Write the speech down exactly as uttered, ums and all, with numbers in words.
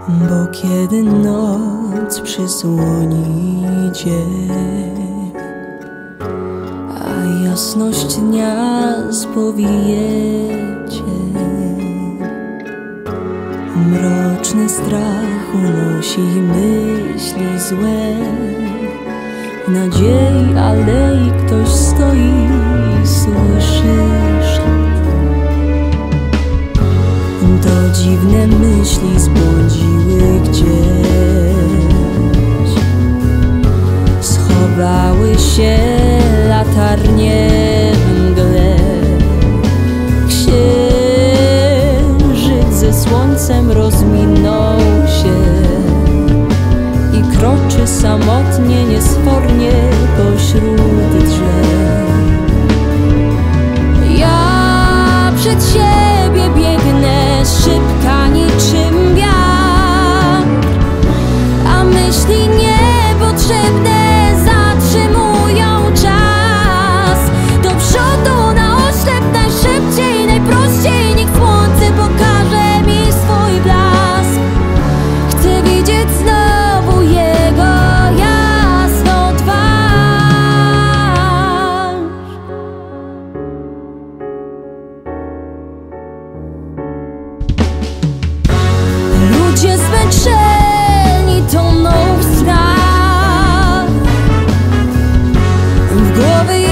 Bo kiedy noc przysłoni dzień, a jasność dnia spowije cień, mroczny strach unosi myśli złe. W nadziei alei ktoś stoi i słyszy szat. To dziwne myśli zbłądziły gdzieś, schowały się latarnie w mgle. Księżyc ze słońcem rozminął się i kroczy samotnie, niesfornie pośród drzew. Ja przed siebie biegnę, szybka niczym wiatr, a myśli niepotrzebne zatrzymują czas. Do przodu na oślep, najszybciej, najprościej, niech słońce pokaże mi swój blask. Chcę widzieć znowu jego jasną twarz. Ludzie zmęczeni toną w snach, w głowy